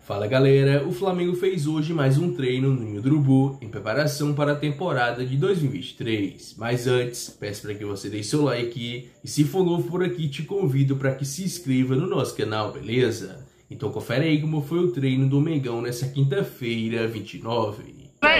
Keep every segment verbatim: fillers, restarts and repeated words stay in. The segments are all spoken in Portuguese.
Fala galera, o Flamengo fez hoje mais um treino no Ninho do Urubu em preparação para a temporada de dois mil e vinte e três. Mas antes, peço para que você deixe seu like e se for novo por aqui, te convido para que se inscreva no nosso canal, beleza? Então confere aí como foi o treino do Mengão nessa quinta-feira, vinte e nove.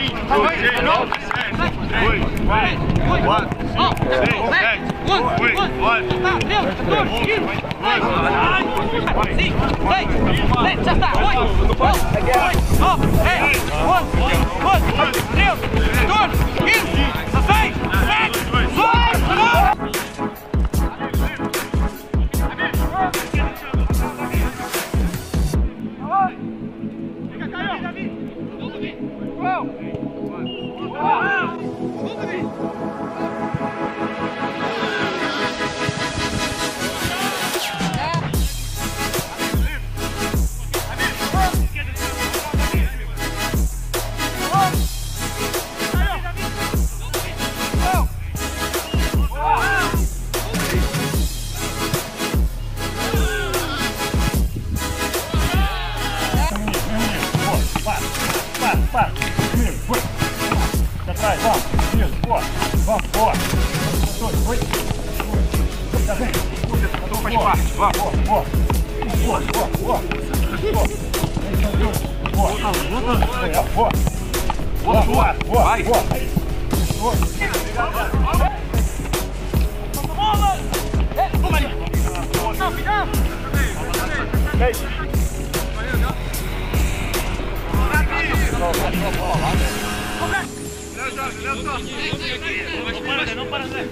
Não para, André.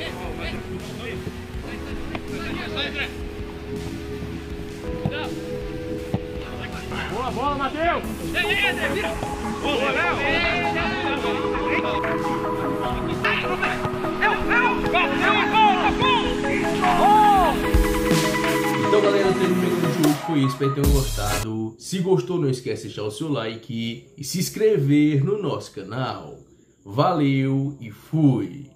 Boa bola, Matheus! Vira! Boa, Léo! Então galera, o treino do Mengão de hoje foi isso, espero que tenham gostado. Se gostou, não esquece de deixar o seu like e se inscrever no nosso canal. Valeu e fui!